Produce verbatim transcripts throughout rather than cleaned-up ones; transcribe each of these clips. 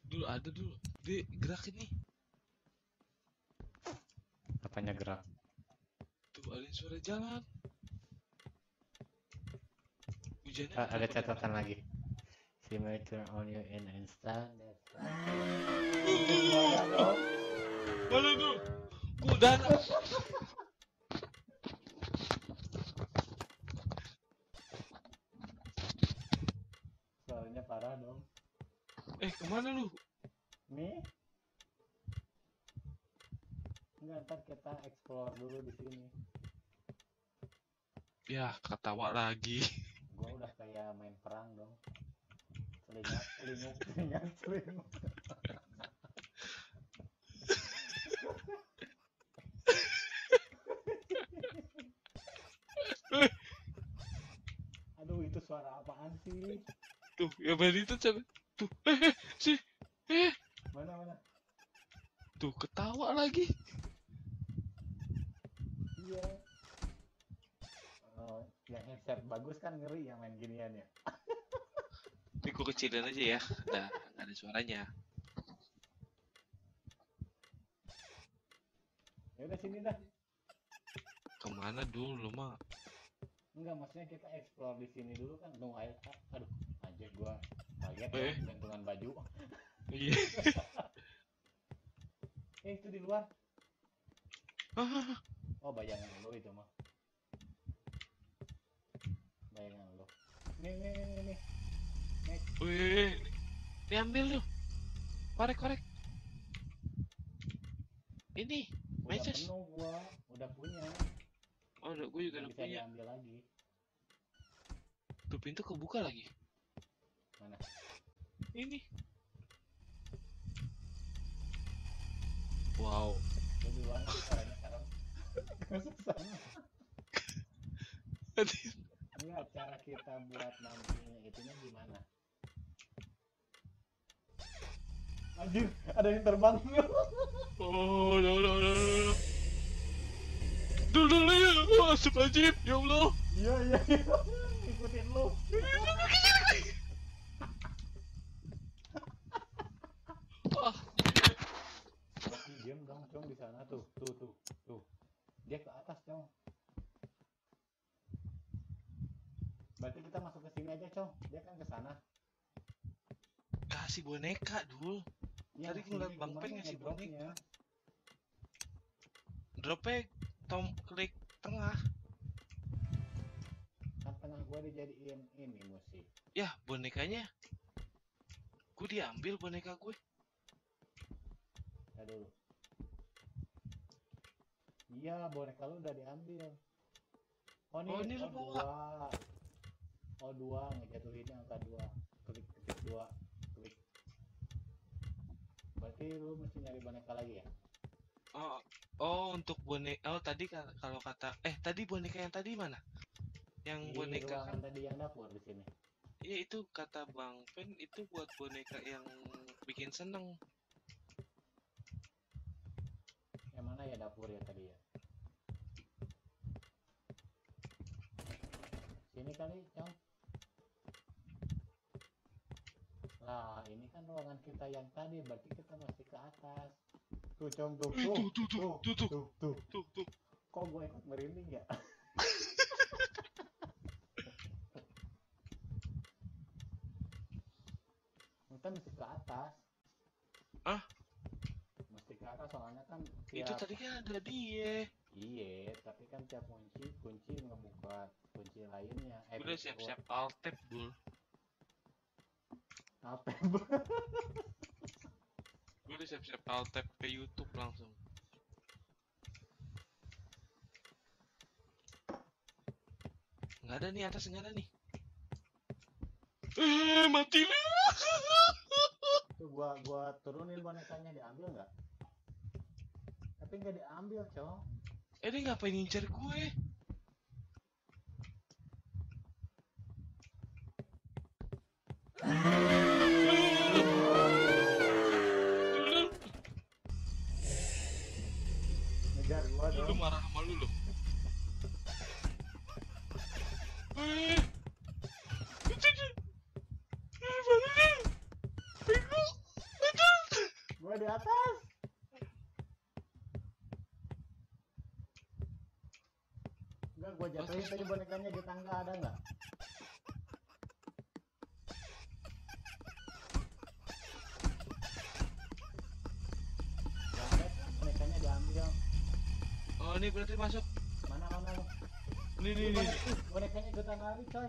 Dulu ada dulu. Dia gerak ini. Apanya gerak? Tuh ada suara jalan. Hujannya Ah, ada kenapa catatan lagi. She may turn on you in an instant. Mana tuh? Kuda. Suaranya parah dong. Eh kemana lu? Nih. Enggak, ntar kita explore dulu di sini. Ya ketawa lagi. Gua udah kayak main perang dong. Selingat, selinguk, selingat, selinguk. Aduh, itu suara apaan sih? Tuh ya berarti itu coba. Tuh eh eh si eh Mana mana? tuh ketawa lagi. Iya. Oh, yang headset bagus kan ngeri yang main ginian ya. Ini gua kecilin aja ya. Udah nggak ada suaranya. Ya udah sini dah. Kemana dulu mah? Enggak, maksudnya kita explore di sini dulu kan. Tunggu air. Aduh, anjir gua kaget Eh. ya gantungan baju. Iya. Eh, itu di luar. Ah, Oh, bayangan lo itu mah. Bayangan lo. Nih, nih, nih, nih, nih. Nih. wih, diambil lu. Korek korek. Ini. Udah Matches. penuh gua, udah punya. Oh, udah, gue juga Nggak udah bisa punya. diambil lagi. Tuh pintu kebuka lagi. Mana? Ini. Wow. Gua duluan caranya sekarang. Masuk sana. Enggak, cara kita buat nantinya itunya gimana? Anjir, ada yang terbang. Oh, no, no, no, no. Dulu dulu ya. Wah, astagfirullahaladzim. Ya Allah. Iya, iya, iya. Ikutin lu. Ah, Tapi diam dong, Cong, di sana tuh. Tuh, tuh, tuh. Dia ke atas, Cong. Berarti kita masuk ke sini aja, Cong. Dia kan ke sana. kasih boneka dulu. Ya, Tadi sini ngeliat Bang gimana Peng ngasih ngedropnya? Dropnya tom klik tengah. Kan tengah gua dijadiin ini musik. Ya, bonekanya. Gue diambil boneka gue. Ya dulu. Iya, boneka lu udah diambil. Oh, ini, Oh, ini lu oh, bawa. dua. Oh, dua. Ngejatuhinnya angka dua. Klik, klik, dua. Klik. Berarti lu mesti nyari boneka lagi ya? Oh, oh untuk boneka. Oh, tadi ka- kalau kata eh tadi boneka yang tadi mana? Yang Di boneka ruangan kan tadi yang dapur di sini. iya itu kata Bang Pen itu buat boneka yang bikin seneng. Yang mana ya dapur ya tadi ya? Sini kali, Cong. Lah, ini kan ruangan kita yang tadi, berarti kita masih ke atas. Tuh, Cong, tuh, Eh, tuh, tuh, tuh, tuh, tuh, tuh. tuh, tuh. Tuh, tuh. Kok gue ikut merinding ya? Kita mesti ke atas. Ah, Mesti ke atas soalnya kan itu tiap... tadi kan ada dia. Iya, tapi kan tiap kunci, kunci ngebuka kunci lainnya. Eh, Udah kunci siap-siap alt tab dulu. apa? Gue udah siap-siap alt tab ke YouTube langsung. Nggak ada nih atas nggak ada nih. Eh mati lu. Tuh gua gua turunin bonekanya, diambil nggak? Tapi nggak diambil, Cong. Eh dia ngapain ngincer gue? Ngejar gua Lu dong. marah sama lu loh. Eh, itu dia. Eh, mana dia? Bego. Itu. atas. Enggak, gua jatuhin tadi bonekanya di tangga, ada nggak? Nggak ada, bonekanya diambil. Oh, ini berarti masuk. Mana mana lo? Ini Ini nih nih. bonek- ih, bonekanya ikutan lari, coy.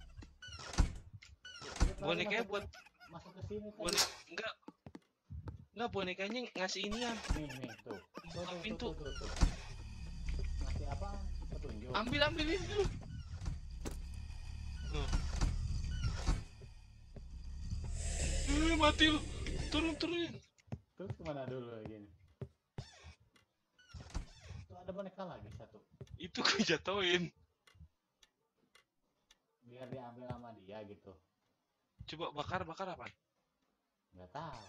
Ikut lari Bonekanya masuk- buat masuk ke sini tadi. bonek enggak. Enggak, bonekanya ngasih inian. Nih nih tuh. Tuh, Buka tuh, pintu. tuh, tuh, tuh, tuh. Masih apa? Petunjuk. Ambil ambil ini dulu. Nah. Eh, mati lu. Turun turunin. Terus kemana dulu gini? Tuh ada boneka lagi satu. Itu gue jatuhin. Biar diambil sama dia gitu. Coba bakar bakar apa? Nggak tahu.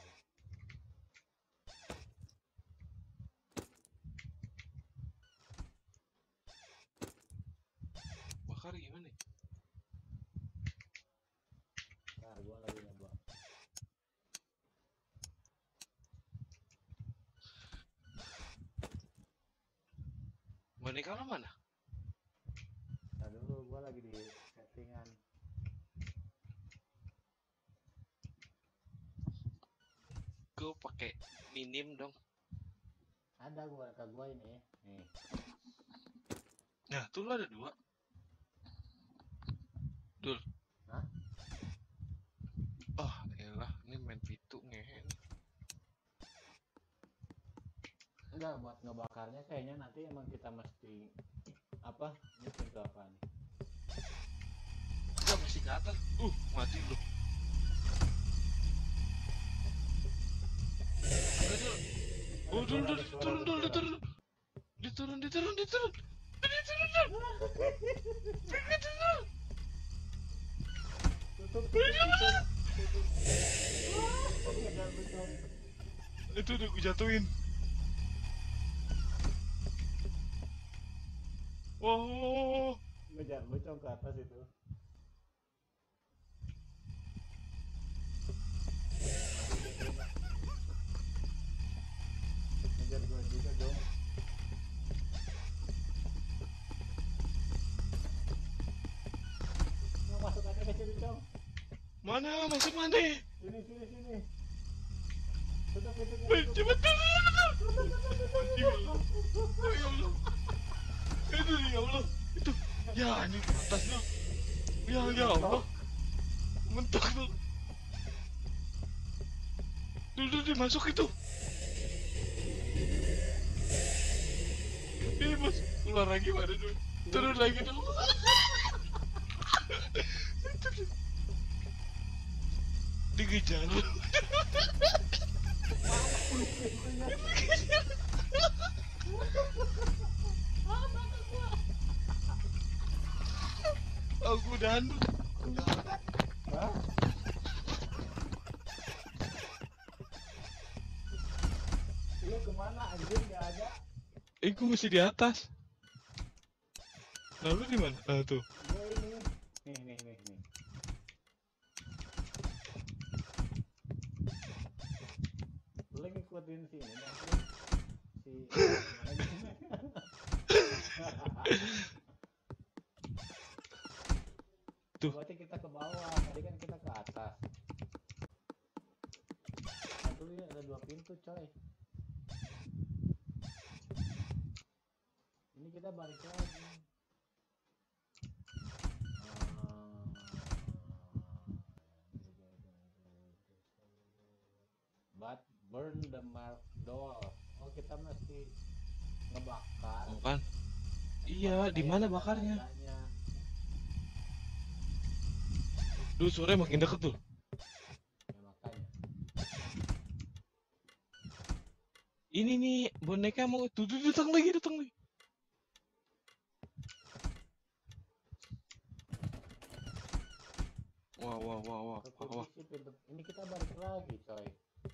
Bakar gimana? Ntar gua lagi nyoba. Boneka lo mana? Ntar dulu gua lagi di settingan. Gue pakai minim dong. Ada gua boneka gua ini. Nih. Nah, tuh lo ada dua. Dul. Hah? Oh, elah, ini main pitu ngehen. Enggak, buat ngebakarnya kayaknya nanti emang kita mesti apa? Ini pintu apa nih? Enggak, masih ke atas. Uh, mati lu. Ayo, Dul. Oh, Dul, Dul, turun, Dul, diturun. Diturun, diturun, diturun. Diturun, Dul. Diturun. Tutup, tutup, tutup. Tutup. Wah, ngejar betul. Itu udah gue jatuhin. Wow. Ngejar bocong ke atas itu. Ngejar gua juga dong. Mau masuk aja ke sini dong. Mana? Masuk mana? Sini sini sini. Tutup itu. Eh, cepet, Dul. Ya Allah. Itu ya Allah. Itu. Ya, ini ke atas Dul. Ya, ya Allah. Mentok Dul. Dul, Dul, dia masuk itu. Eh, mas, keluar lagi mana Dul? Turun lagi Dul. Dikejar. Aku dan Hah? Lu kemana anjir, nggak ada? eh, gue masih di atas. Lalu di mana? Ah, tuh. Gue ini. Nih nih nih nih. Lu ngikutin sini nih. Si Tuh. Berarti kita ke bawah, tadi kan kita ke atas. Nah, dulu ini ada dua pintu, coy. Ini kita balik lagi. But burn the mark door. Oh, kita mesti ngebakar. Bukan. Iya, di mana bakarnya? Adanya. Duh, sore makin deket tuh. Ya makanya. Ini nih boneka mau tuh, tuh, datang lagi, datang lagi. Wah, wah, wah, wah, wah, wah. Kekunci pintu. Ini kita balik lagi, coy.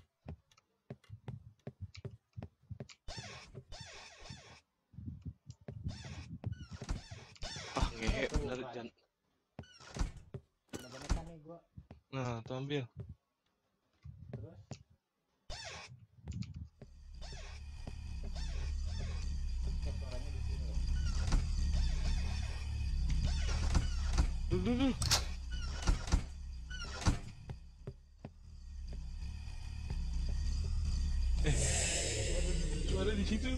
Ah, ngehe bener Jan. Ada boneka nih gua. Nah, tuh ambil. Terus dulu, dulu. Eh, suara di situ.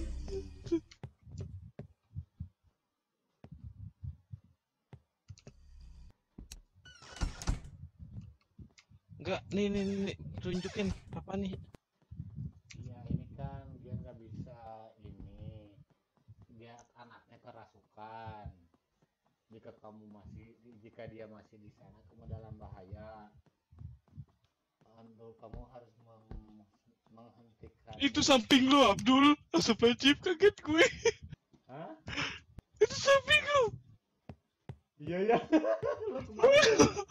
Enggak, nih, nih, nih, nih, tunjukin apa nih? Iya, ini kan dia nggak bisa ini. Dia anaknya kerasukan. Jika kamu masih, jika dia masih di sana, kamu dalam bahaya. Untuk kamu harus meng- menghentikan. Itu samping lu, Abdul. Astagfirullahaladzim, kaget gue. Hah? Itu samping lu. Iya ya. Lu kemana?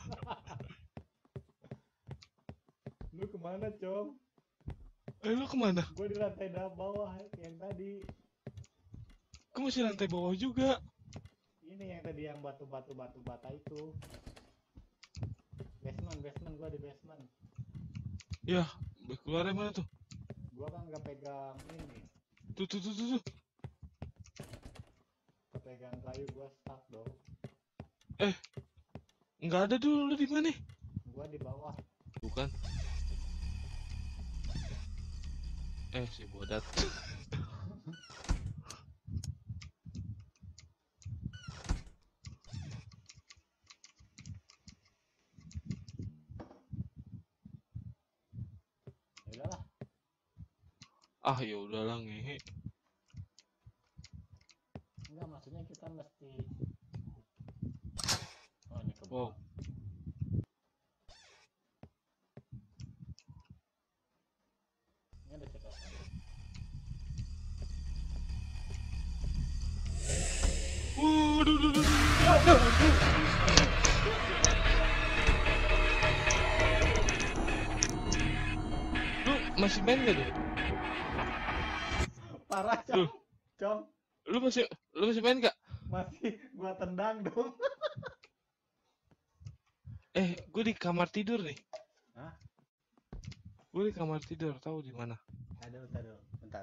Lu kemana, Com? Eh, lu kemana? Gue di lantai dah bawah yang tadi. Gue masih lantai bawah juga. Ini yang tadi yang batu-batu batu bata itu. Basement, basement, gua di basement. Ya, keluarnya mana tuh? Gua kan nggak pegang ini, Tuh, tuh, tuh, tuh, tuh. nggak pegang kayu, gua stuck dong. Eh, nggak ada dulu. Lu di mana? Gua di bawah. Bukan. Eh, si bodat. Ya udahlah. Ah, ya udahlah, ngehe. Enggak, maksudnya kita mesti. Oh, ini ke Wow. bawah. Ini ada cekatan. Waduh, duh, duh, duh. Lu masih main gak tuh? Parah, Lu, Com. Com, lu masih, lu masih main gak? masih gua tendang dong. Eh, gue di kamar tidur nih. Hah? Gue di kamar tidur, tahu di mana? Aduh, aduh, bentar.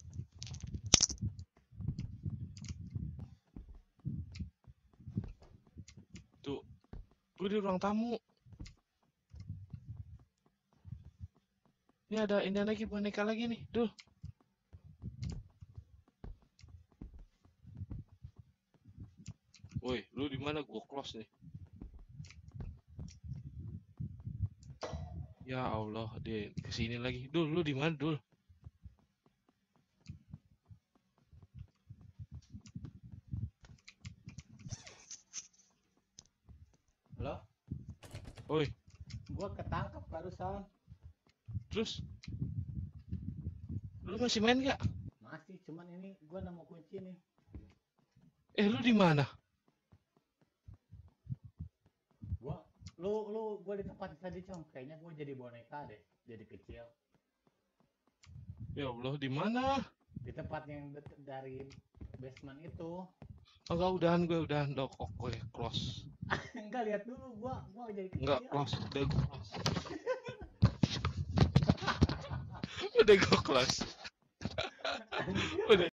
Tuh, gue di ruang tamu. Ini ada, ini lagi boneka lagi nih, Dul. Woi, lu di mana? Gue close nih. Ya Allah, dia kesini lagi. Dul, lu di mana, Dul? Halo? Woi, Gua ketangkap barusan. terus? Lu masih main gak? Masih, cuman ini gua nemu kunci nih. Eh, lu di mana? Gua lu lu gua di tempat tadi, Com. Kayaknya gua jadi boneka deh, jadi kecil. Ya Allah, di mana? Di tempat yang det- dari basement itu. Enggak, udahan gue, udahan. Udah kok gue close. Enggak, lihat dulu, gua gua jadi kecil. Enggak close, udah gue close. Udah gue close. Udah.